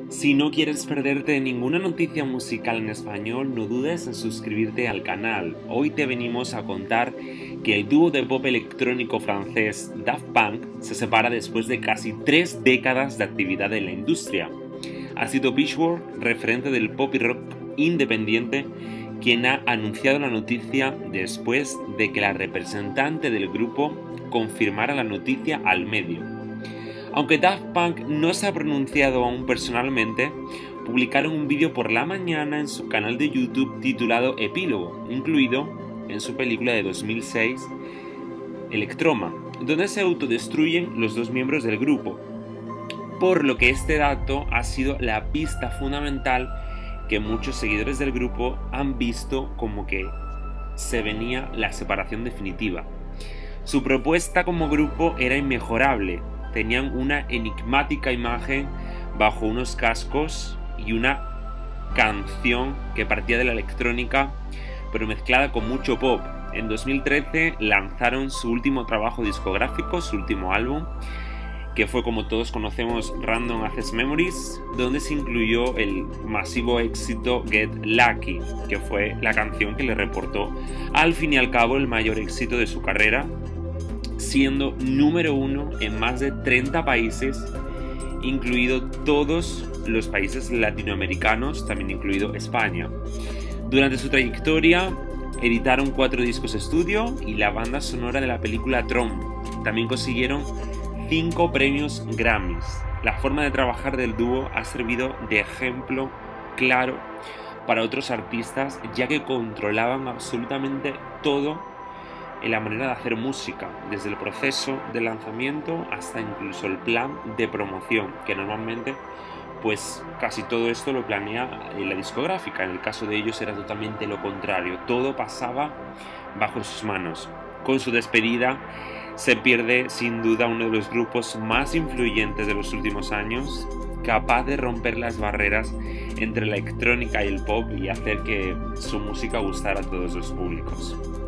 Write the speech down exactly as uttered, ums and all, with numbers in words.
Si no quieres perderte ninguna noticia musical en español, no dudes en suscribirte al canal. Hoy te venimos a contar que el dúo de pop electrónico francés Daft Punk se separa después de casi tres décadas de actividad en la industria. Ha sido Pitchfork, referente del pop y rock independiente, quien ha anunciado la noticia después de que la representante del grupo confirmara la noticia al medio. Aunque Daft Punk no se ha pronunciado aún personalmente, publicaron un vídeo por la mañana en su canal de YouTube titulado Epílogo, incluido en su película de dos mil seis, Electroma, donde se autodestruyen los dos miembros del grupo, por lo que este dato ha sido la pista fundamental que muchos seguidores del grupo han visto como que se venía la separación definitiva. Su propuesta como grupo era inmejorable. Tenían una enigmática imagen bajo unos cascos y una canción que partía de la electrónica pero mezclada con mucho pop. En dos mil trece lanzaron su último trabajo discográfico, su último álbum, que fue, como todos conocemos, Random Access Memories, donde se incluyó el masivo éxito Get Lucky, que fue la canción que le reportó al fin y al cabo el mayor éxito de su carrera, siendo número uno en más de treinta países, incluido todos los países latinoamericanos, también incluido España. Durante su trayectoria editaron cuatro discos estudio y la banda sonora de la película Tron. También consiguieron cinco premios Grammys. La forma de trabajar del dúo ha servido de ejemplo claro para otros artistas, ya que controlaban absolutamente todo en la manera de hacer música, desde el proceso de lanzamiento hasta incluso el plan de promoción, que normalmente pues casi todo esto lo planea la discográfica. En el caso de ellos era totalmente lo contrario, todo pasaba bajo sus manos. Con su despedida se pierde sin duda uno de los grupos más influyentes de los últimos años, capaz de romper las barreras entre la electrónica y el pop y hacer que su música gustara a todos los públicos.